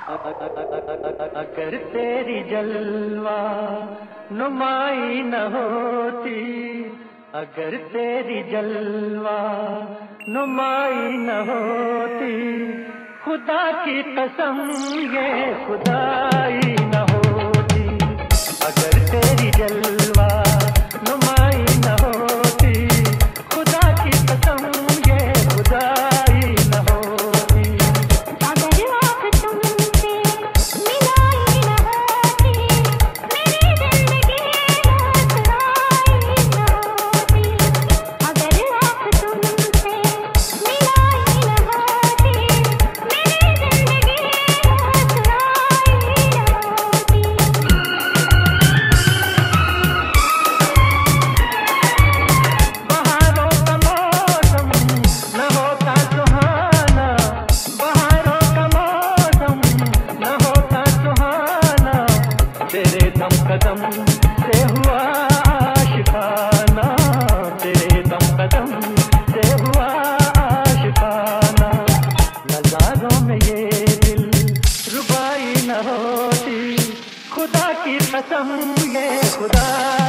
अगर तेरी जलवा नुमाई न होती, अगर तेरी जलवा नुमाई न होती, खुदा की कसम ये खुदाई न होती। अगर तेरी जलवा नुमाई न होती, खुदा की कसम ये खुदाई न होती। अगर आँख तुमसे मिलाई न होती, मेरी जिंदगी मुस्कुराई न होती। अगर आँख तुमसे मिलाई न होती, मेरी जिंदगी मुस्कुराई न होती। बहारों का मौसम न होता सुहाना, बहारों का मौसम न होता सुहाना, तेरे दम कदम से हुआ आशिकाना, तेरे दम कदम से हुआ आशिकाना। नजारों में ये दिल रुबाई न होती, खुदा की कसम ये खुदा